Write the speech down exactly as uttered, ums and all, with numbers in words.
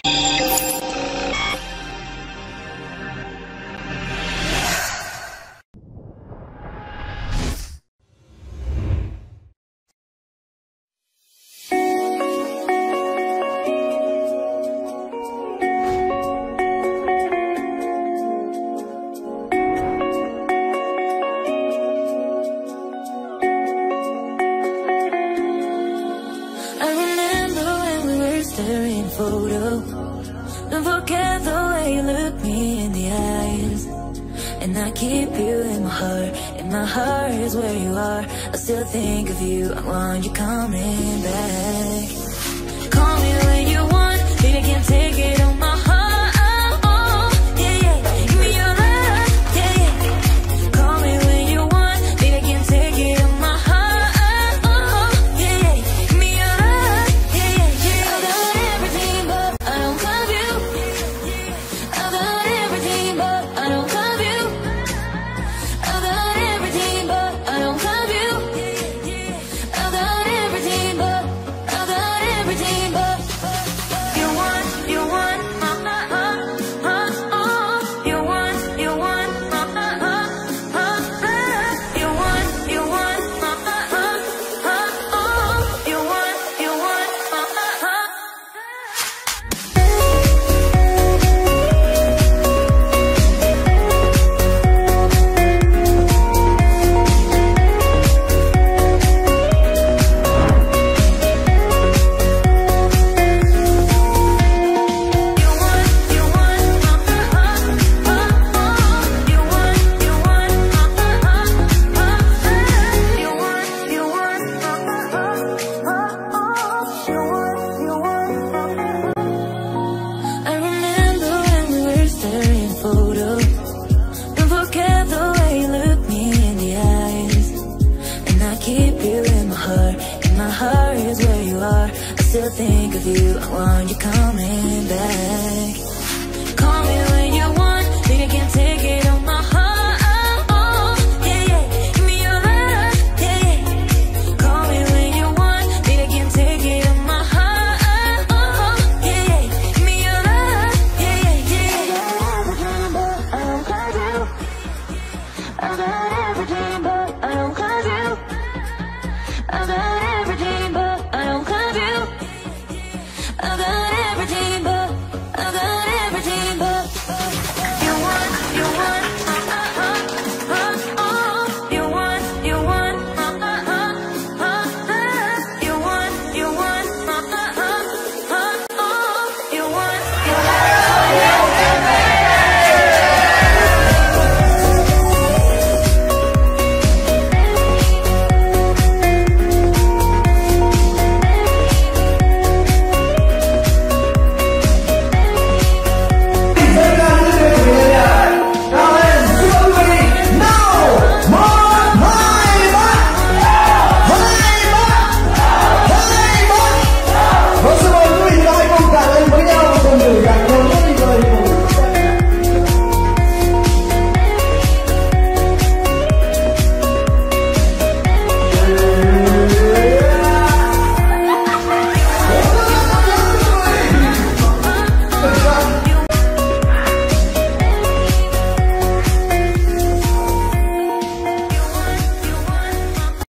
Photo. Don't forget the way you look me in the eyes, and I keep you in my heart. And my heart is where you are. I still think of you. I want you coming back. Call me when you want, baby, I can't take it on my heart. Yeah, yeah, give me your love. Yeah, yeah. Call me when you want, baby, I can't take it on my heart. Yeah, yeah, give me your love. Yeah, yeah, yeah. I've done everything, but I don't love you. I've done everything, but I don't love you. I've done everything, but I don't love you. I've done everything, but I've done everything, but you want, you want, uh, uh, uh, uh, you want, you want, uh, uh, uh, uh, you want, you want, uh, uh, uh, uh, you want, you want, uh, uh, uh. Think of you, I want you coming back.